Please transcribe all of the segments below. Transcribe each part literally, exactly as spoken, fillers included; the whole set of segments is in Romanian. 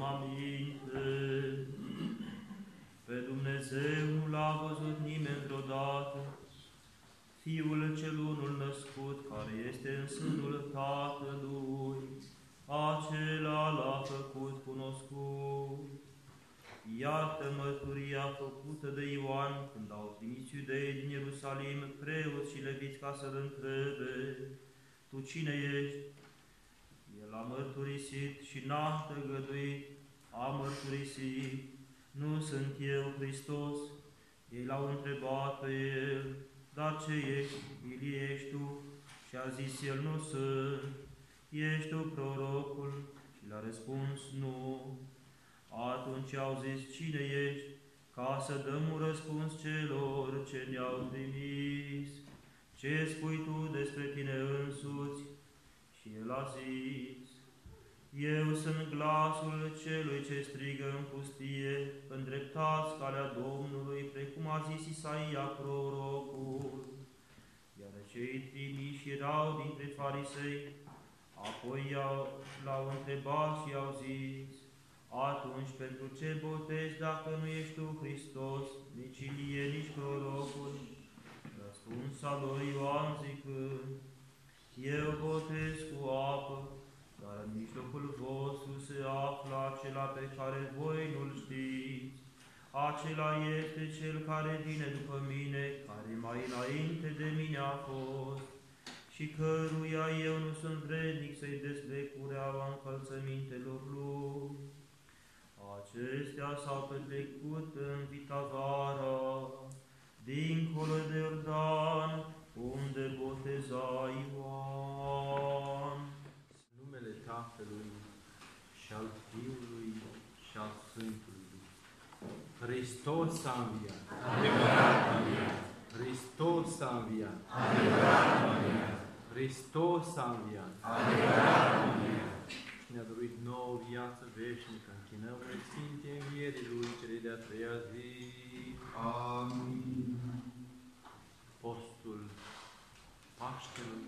aminte. Pe Dumnezeu nu l-a văzut nimeni vreodată, Fiul cel unul născut, care este în sânul Tatălui, acela l-a făcut cunoscut. Iată mărturia făcută de Ioan când au trimis iudeii din Ierusalim preoți și leviți ca să-l întrebe: Tu cine ești? El a mărturisit și n-a tăgăduit, a mărturisit: Nu sunt eu Hristos. Ei l-au întrebat pe el: Dar ce ești? Ilie ești tu? Și a zis el: Nu sunt. Ești tu prorocul? Și l-a răspuns: Nu. Atunci au zis: Cine ești? Ca să dăm un răspuns celor ce ne-au trimis. Ce spui tu despre tine însuți? Și el a zis: Eu sunt glasul celui ce strigă în pustie: Îndreptați calea Domnului, precum a zis Isaia prorocul. Iar cei trimiși erau dintre farisei. Apoi l-au întrebat și i-au zis: Atunci pentru ce botezi dacă nu ești tu Hristos, nici Ilie, nici prorocul? Răspunsa lui Ioan zicând: Eu botez cu apă, dar în mijlocul vostru se află acela pe care voi nu-l știți. Acela este cel care vine după mine, care mai înainte de mine a fost, și căruia eu nu sunt vrednic să-i desleg cureaua încălțămintelor lui. Acestea s-au petrecut în Vitavara, dincolo de Iordan, unde boteza Ioan. Numele Tatălui și al Fiului și al Sfântului Duh. Hristos a înviat! Adevărat a înviat! Hristos a înviat! Adevărat a înviat! Hristos a înviat! Adevărat a înviat! Și ne-a dăruit nouă viață veșnică. Închinăm în Sfinte Învierii Lui, cele de-a treia zi. Amin. Postul Paștelui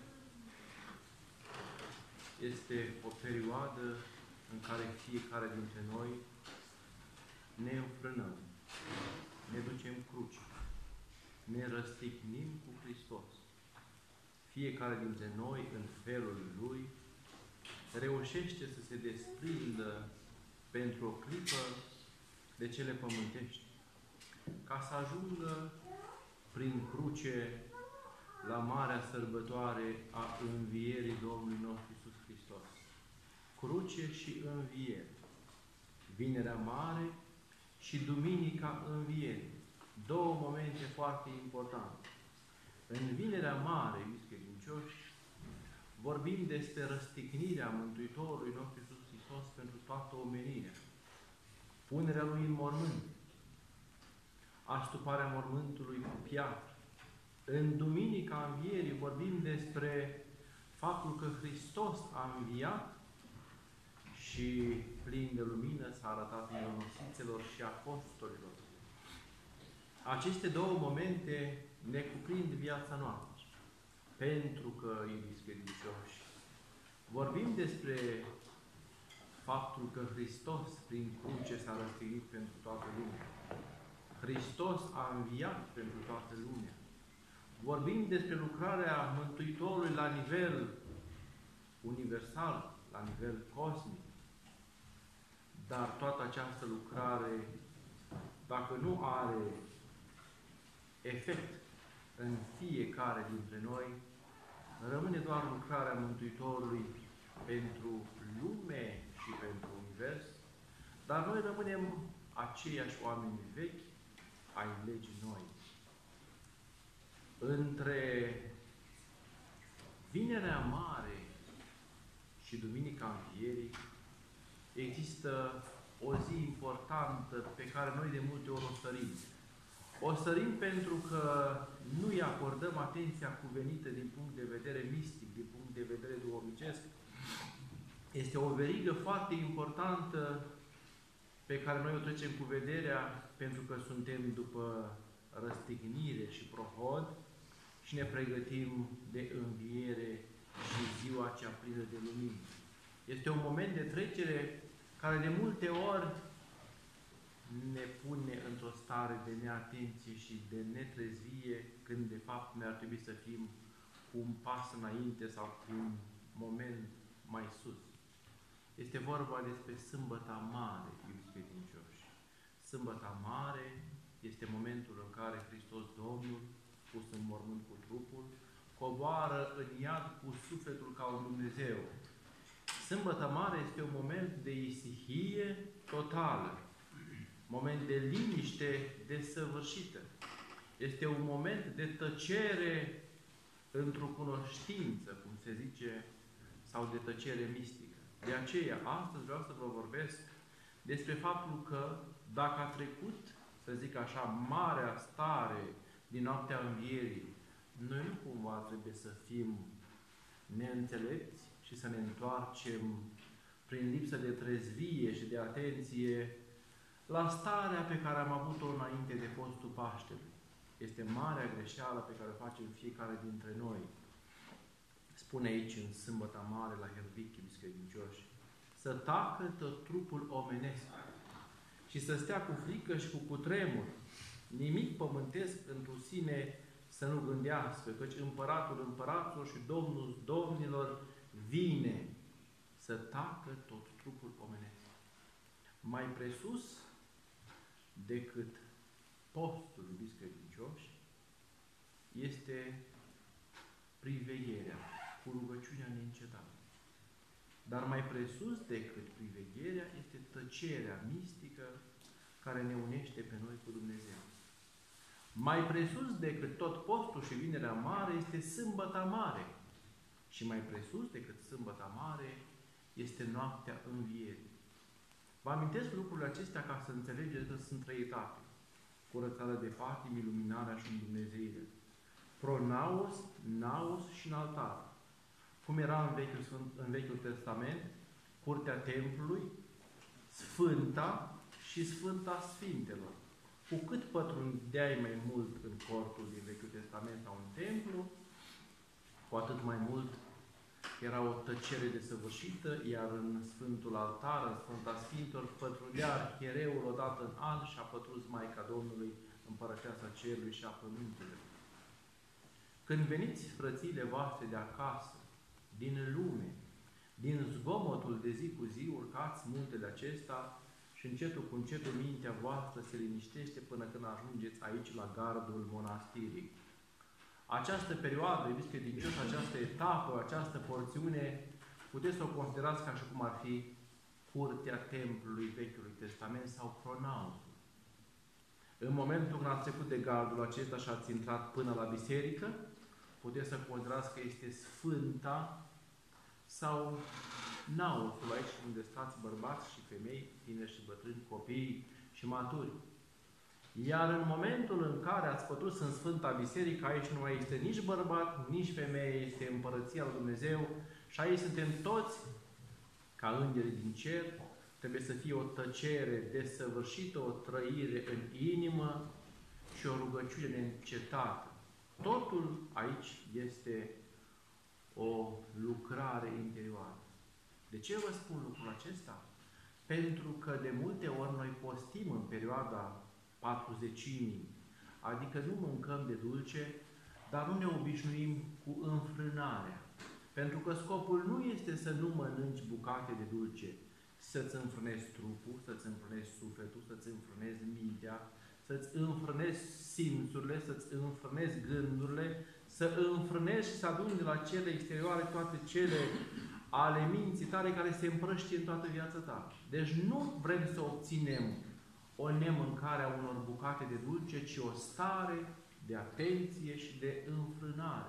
este o perioadă în care fiecare dintre noi ne înfrânăm, ne ducem cruce, ne răstignim cu Hristos. Fiecare dintre noi, în felul Lui, reușește să se desprindă pentru o clipă de cele pământești, ca să ajungă prin cruce la marea sărbătoare a învierii Domnului nostru Iisus Hristos. Cruce și înviere. Vinerea Mare și Duminica Învierii. Două momente foarte importante. În Vinerea Mare, iubiți credincioși, vorbim despre răstignirea Mântuitorului nostru Iisus Hristos pentru toată omenirea. Punerea Lui în mormânt. Astuparea mormântului cu piatră. În Duminica Învierii vorbim despre faptul că Hristos a înviat și plin de lumină s-a arătat mironosiților și apostolilor. Aceste două momente ne cuprind viața noastră. Pentru că, iubiți credincioși, vorbim despre faptul că Hristos, prin cruce, s-a răstignit pentru toată lumea. Hristos a înviat pentru toată lumea. Vorbim despre lucrarea Mântuitorului la nivel universal, la nivel cosmic. Dar toată această lucrare, dacă nu are efect în fiecare dintre noi, rămâne doar lucrarea Mântuitorului pentru lume și pentru univers, dar noi rămânem aceiași oameni vechi ai legii noi. Între Vinerea Mare și Duminica Învierii există o zi importantă pe care noi de multe ori o sărim. O sărim pentru că nu îi acordăm atenția cuvenită din punct de vedere mistic, din punct de vedere duhovnicesc. Este o verigă foarte importantă pe care noi o trecem cu vederea pentru că suntem după răstignire și prohod și ne pregătim de înviere și ziua cea plină de lumină. Este un moment de trecere care de multe ori ne pune într-o stare de neatenție și de netrezvie, când de fapt noi ar trebui să fim cu un pas înainte sau cu un moment mai sus. Este vorba despre Sâmbăta Mare, iubiți credincioși. Sâmbăta Mare este momentul în care Hristos Domnul, pus în mormânt cu trupul, coboară în iad cu sufletul ca un Dumnezeu. Sâmbăta Mare este un moment de isihie totală, moment de liniște desăvârșită. Este un moment de tăcere într-o cunoștință, cum se zice, sau de tăcere mistică. De aceea, astăzi vreau să vă vorbesc despre faptul că, dacă a trecut, să zic așa, marea stare din noaptea învierii, noi nu cumva trebuie să fim neînțelepți și să ne întoarcem prin lipsă de trezvie și de atenție la starea pe care am avut-o înainte de postul Paștelui. Este marea greșeală pe care o facem fiecare dintre noi. Spune aici, în Sâmbăta Mare, la Hervic, iubiți credincioși, să tacă tot trupul omenesc și să stea cu frică și cu cutremur. Nimic pământesc într-un sine să nu gândească, căci Împăratul Împăraților și Domnul Domnilor vine. Să tacă tot trupul omenesc. Mai presus decât postul, iubiți credincioși, este privegherea cu rugăciunea neîncetată. Dar mai presus decât privegherea este tăcerea mistică care ne unește pe noi cu Dumnezeu. Mai presus decât tot postul și Vinerea Mare este Sâmbăta Mare. Și mai presus decât Sâmbăta Mare este noaptea învierii. Vă amintesc lucrurile acestea ca să înțelegeți că sunt trei etape. Curățarea de patim, iluminarea și îndumnezeire. Pronaos, naos și în altar. Cum era în Vechiul, în Vechiul Testament, curtea templului, Sfânta și Sfânta Sfintelor. Cu cât pătrundeai mai mult în cortul din Vechiul Testament sau în templu, cu atât mai mult era o tăcere desăvârșită, iar în Sfântul Altar, în Sfânta Sfintelor, pătrundea arhiereul odată în an și a pătrus Maica Domnului, Împărăteasa Cerului și a Pământului. Când veniți, frățiile voastre de acasă, din lume, din zgomotul de zi cu zi, urcați muntele acesta și încetul cu încetul mintea voastră se liniștește până când ajungeți aici la gardul monastirii. Această perioadă, iubiți credincioși, această etapă, această porțiune, puteți să o considerați ca și cum ar fi curtea templului Vechiului Testament sau pronausul. În momentul când ați trecut de gardul acesta și ați intrat până la biserică, puteți să considerați că este Sfânta sau nausul, aici unde stați bărbați și femei, tineri și bătrâni, copii și maturi. Iar în momentul în care ați pătrus în Sfânta Biserică, aici nu mai este nici bărbat, nici femeie, este Împărăția lui Dumnezeu și aici suntem toți ca îngeri din cer. Trebuie să fie o tăcere desăvârșită, o trăire în inimă și o rugăciune neîncetată. Totul aici este o lucrare interioară. De ce vă spun lucrul acesta? Pentru că de multe ori noi postim în perioada patruzecimii, adică nu mâncăm de dulce, dar nu ne obișnuim cu înfrânarea. Pentru că scopul nu este să nu mănânci bucate de dulce, să-ți înfrânezi trupul, să-ți înfrânezi sufletul, să-ți înfrânezi mintea, să-ți înfrânezi simțurile, să-ți înfrânezi gândurile, să înfrânezi și să aduni de la cele exterioare toate cele ale minții tale care se împrăștie în toată viața ta. Deci nu vrem să obținem o nemâncare a unor bucate de dulce, ci o stare de atenție și de înfrânare.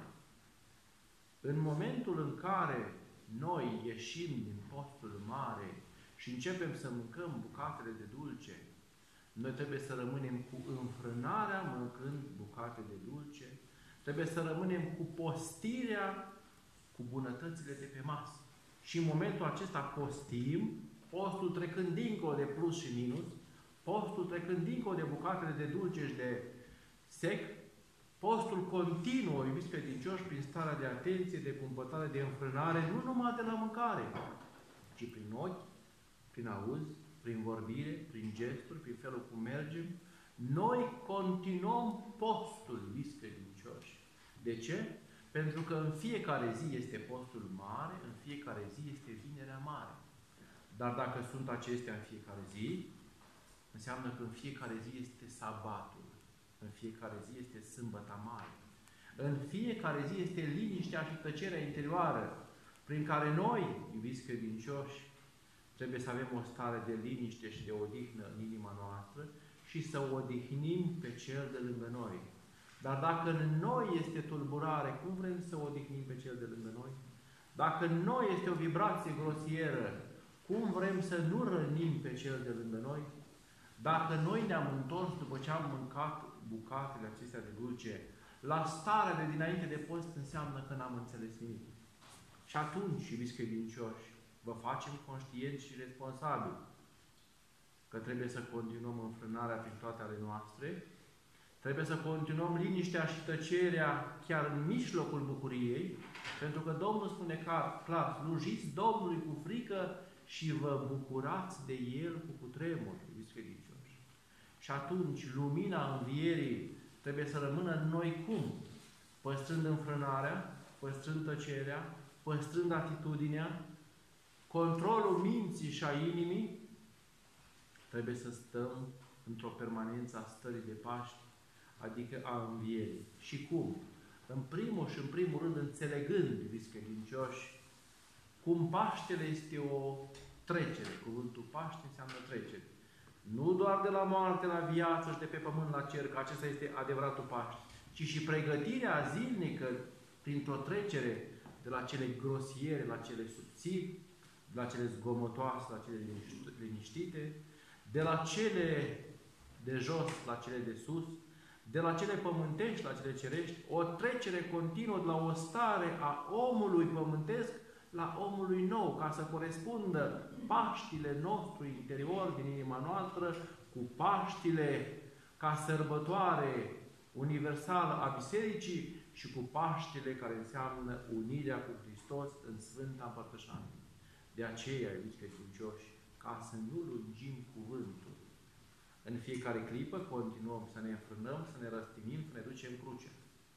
În momentul în care noi ieșim din postul mare și începem să mâncăm bucatele de dulce, noi trebuie să rămânem cu înfrânarea mâncând bucate de dulce, trebuie să rămânem cu postirea cu bunătățile de pe masă. Și în momentul acesta postim, postul trecând dincolo de plus și minus, postul trecând dincolo de bucatele de dulce și de sec, postul continuă, iubiți credincioși, prin starea de atenție, de cumpătare, de înfrânare, nu numai de la mâncare, ci prin ochi, prin auz, prin vorbire, prin gesturi, prin felul cum mergem, noi continuăm postul, iubiți credincioși. De ce? Pentru că în fiecare zi este postul mare, în fiecare zi este vinerea mare. Dar dacă sunt acestea în fiecare zi, înseamnă că în fiecare zi este sabatul, în fiecare zi este sâmbăta mare. În fiecare zi este liniștea și tăcerea interioară, prin care noi, iubiți credincioși, trebuie să avem o stare de liniște și de odihnă în inima noastră și să odihnim pe Cel de lângă noi. Dar dacă în noi este tulburare, cum vrem să odihnim pe Cel de lângă noi? Dacă în noi este o vibrație grosieră, cum vrem să nu rănim pe Cel de lângă noi? Dacă noi ne-am întors după ce am mâncat bucatele acestea de dulce, la starea de dinainte de post înseamnă că n-am înțeles nimic. Și atunci, iubiți credincioși, vă facem conștienți și responsabili că trebuie să continuăm înfrânarea prin toate ale noastre, trebuie să continuăm liniștea și tăcerea chiar în mijlocul bucuriei, pentru că Domnul spune clar, clar, slujiți Domnului cu frică și vă bucurați de El cu cutremur, iubiți credincioși. Și atunci, lumina învierii trebuie să rămână în noi cum? Păstrând înfrânarea, păstrând tăcerea, păstrând atitudinea, controlul minții și a inimii, trebuie să stăm într-o permanență a stării de Paști, adică a învierii. Și cum? În primul și în primul rând, înțelegând, iubiți credincioși, cum Paștele este o trecere. Cuvântul Paște înseamnă trecere. Nu doar de la moarte la viață și de pe pământ la cer, că acesta este adevăratul Paște, ci și pregătirea zilnică printr-o trecere de la cele grosiere, la cele subțiri, de la cele zgomotoase, la cele liniștite, de la cele de jos la cele de sus, de la cele pământești la cele cerești, o trecere continuă de la o stare a omului pământesc la omului nou, ca să corespundă Paștile nostru interior din inima noastră cu Paștile ca sărbătoare universală a Bisericii și cu Paștile care înseamnă unirea cu Hristos în Sfânta Împărtășanie. De aceea, iubiți credincioși, ca să nu lungim cuvântul, în fiecare clipă continuăm să ne înfrânăm, să ne răstignim, să ne ducem crucea.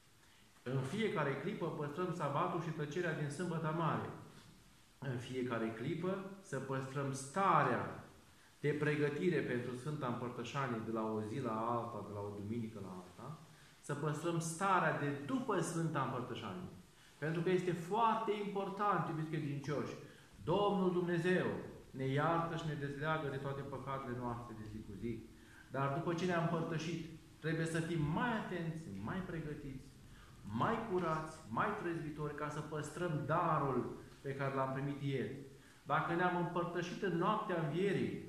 În fiecare clipă păstrăm sabatul și tăcerea din Sâmbăta Mare. În fiecare clipă să păstrăm starea de pregătire pentru Sfânta Împărtășanie de la o zi la alta, de la o duminică la alta, să păstrăm starea de după Sfânta Împărtășanie. Pentru că este foarte important, iubiți credincioși, Domnul Dumnezeu ne iartă și ne dezleagă de toate păcatele noastre de zi cu zi. Dar după ce ne-am împărtășit, trebuie să fim mai atenți, mai pregătiți, mai curați, mai trezvitori, ca să păstrăm darul pe care l-am primit ieri. Dacă ne-am împărtășit în noaptea învierii,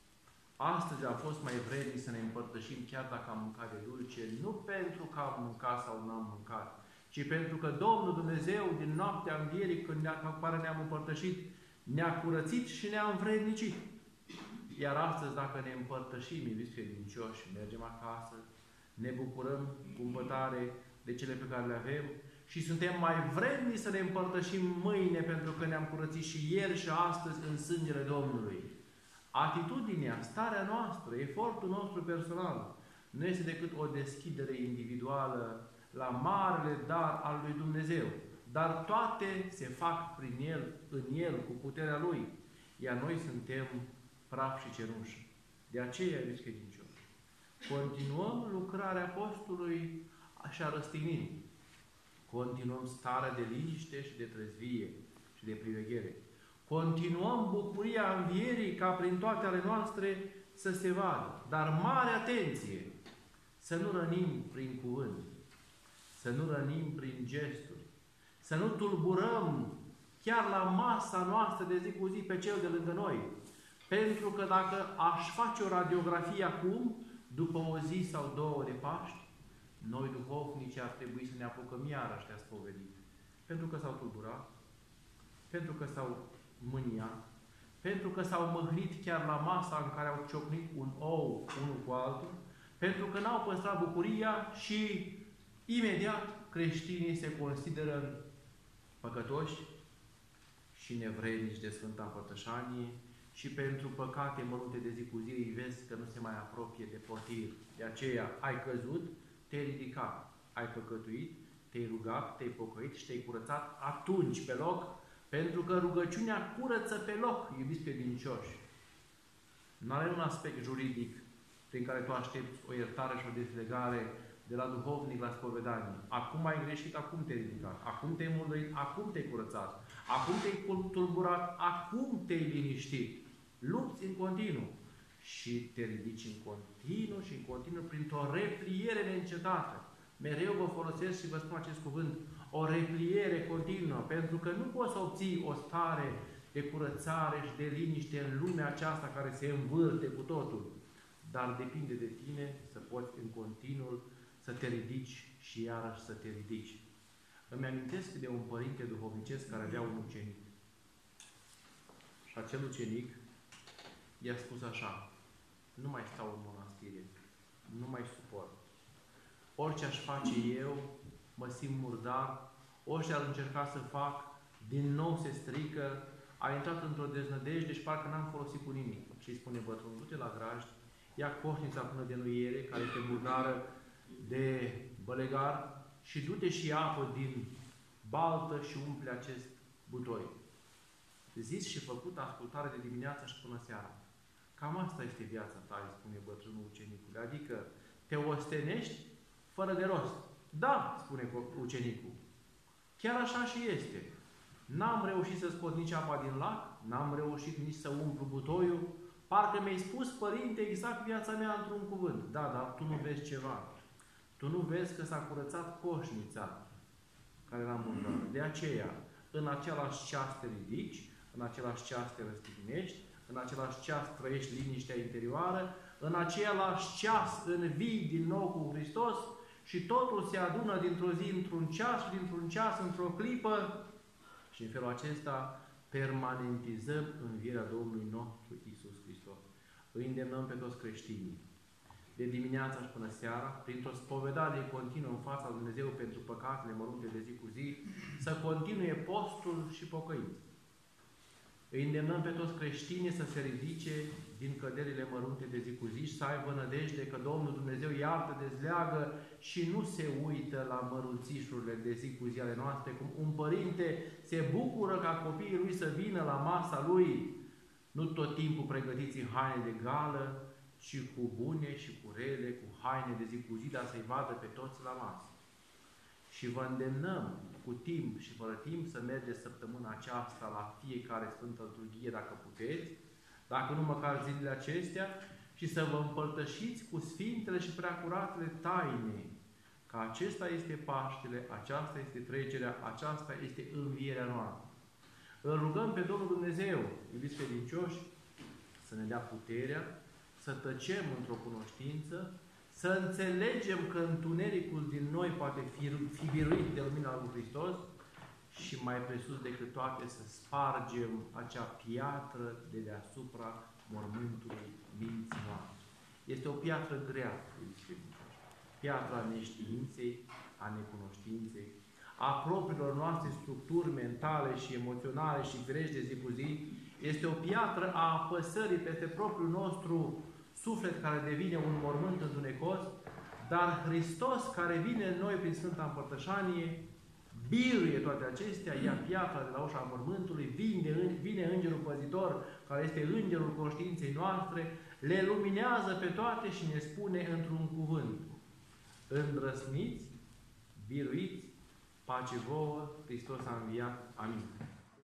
astăzi a fost mai vrednic să ne împărtășim chiar dacă am mâncat de dulce, nu pentru că am mâncat sau nu am mâncat, ci pentru că Domnul Dumnezeu din noaptea învierii, când ne-a, ne-am împărtășit, ne-a curățit și ne-a învrednicit. Iar astăzi, dacă ne împărtășim, iubiți credincioși, mergem acasă, ne bucurăm cu împătare de cele pe care le avem și suntem mai vrednici să ne împărtășim mâine pentru că ne-am curățit și ieri și astăzi în sângele Domnului. Atitudinea, starea noastră, efortul nostru personal nu este decât o deschidere individuală la marele dar al lui Dumnezeu. Dar toate se fac prin El, în El, cu puterea Lui. Iar noi suntem praf și cenușă. De aceea, iubiți credincioși, continuăm lucrarea postului și a răstignirii. Continuăm starea de liniște și de trezvie și de priveghere. Continuăm bucuria învierii ca prin toate ale noastre să se vadă. Dar mare atenție! Să nu rănim prin cuvânt, să nu rănim prin gesturi, să nu tulburăm chiar la masa noastră de zi cu zi pe cel de lângă noi. Pentru că dacă aș face o radiografie acum, după o zi sau două de Paști, noi duhovnici ar trebui să ne apucăm iarăși de a spovedi. Pentru că s-au tulburat, pentru că s-au mâniat, pentru că s-au măhnit chiar la masa în care au ciocnit un ou unul cu altul, pentru că n-au păstrat bucuria și imediat creștinii se consideră păcătoși și nevrednici de Sfânta Împărtășanie și pentru păcate mărunte de zi cu zi îi vezi că nu se mai apropie de potir. De aceea ai căzut, te-ai ridicat, ai păcătuit, te-ai rugat, te-ai pocăit și te-ai curățat atunci pe loc, pentru că rugăciunea curăță pe loc, iubiți credincioși. Nu are un aspect juridic prin care tu aștepți o iertare și o dezlegare de la duhovnic la spovedanie. Acum ai greșit, acum te-ai ridicat, acum te-ai murdărit, acum te-ai curățat, acum te-ai tulburat, acum te-ai liniștit. Lupți în continuu și te ridici în continuu și în continuu printr-o repliere neîncetată. Mereu vă folosesc și vă spun acest cuvânt, o repliere continuă, pentru că nu poți să obții o stare de curățare și de liniște în lumea aceasta care se învârte cu totul. Dar depinde de tine să poți în continuu să te ridici și iarăși să te ridici. Îmi amintesc de un părinte duhovnicesc care avea un ucenic. Și acel ucenic i-a spus așa: nu mai stau în monastire, nu mai suport. Orice aș face eu, mă simt murdar, orice ar încerca să fac, din nou se strică, a intrat într-o deznădejde și parcă n-am folosit cu nimic. Și îi spune bătrânul: du-te la grajd, ia coșnița până de nuiere, care este murdară de bălegar, și du-te și apă din baltă și umple acest butoi. Zis și făcut, ascultare de dimineață și până seara. Cam asta este viața ta, îi spune bătrânul ucenicului. Adică te ostenești fără de rost. Da, spune ucenicul. Chiar așa și este. N-am reușit să scot nici apa din lac, n-am reușit nici să umplu butoiul. Parcă mi-ai spus, părinte, exact viața mea într-un cuvânt. Da, dar tu nu vezi ceva. Tu nu vezi că s-a curățat coșnița care era murdără. De aceea, în același ceas te ridici, în același ceas te răstignești, în același ceas trăiești liniștea interioară, în același ceas învii din nou cu Hristos și totul se adună dintr-o zi într-un ceas și dintr-un ceas într-o clipă și în felul acesta permanentizăm învierea Domnului nostru Iisus Hristos. Îi îndemnăm pe toți creștinii, de dimineața și până seara, printr-o spovedanie continuă în fața lui Dumnezeu pentru păcatele mărunte de zi cu zi, să continue postul și pocăința. Îi îndemnăm pe toți creștinii să se ridice din căderile mărunte de zi cu zi și să aibă nădejde că Domnul Dumnezeu iartă, dezleagă și nu se uită la mărunțișurile de zi cu zi ale noastre, cum un părinte se bucură ca copiii lui să vină la masa lui, nu tot timpul pregătiți în haine de gală, ci cu bune și cu rele, cu haine de zi cu zi, dar să-i vadă pe toți la masă. Și vă îndemnăm cu timp și fără timp să mergeți săptămâna aceasta la fiecare Sfântă Liturghie, dacă puteți, dacă nu măcar zilele acestea, și să vă împărtășiți cu Sfintele și Preacuratele taine, că acesta este Paștele, aceasta este trecerea, aceasta este învierea noastră. Îl rugăm pe Domnul Dumnezeu, iubiți credincioși, să ne dea puterea, să tăcem într-o cunoștință, să înțelegem că întunericul din noi poate fi, fi biruit de lumina lui Hristos și mai presus decât toate să spargem acea piatră de deasupra mormântului minții noastre. Este o piatră grea, piatra neștiinței, a necunoștinței, a propriilor noastre structuri mentale și emoționale și firești de zi cu zi. Este o piatră a apăsării peste propriul nostru suflet care devine un mormânt întunecos, dar Hristos care vine în noi prin Sfânta Împărtășanie, biruie toate acestea, ia piatra de la ușa mormântului, vine, vine Îngerul Păzitor, care este Îngerul conștiinței noastre, le luminează pe toate și ne spune într-un cuvânt: îndrăsniți, biruiți, pace vouă, Hristos a înviat. Amin.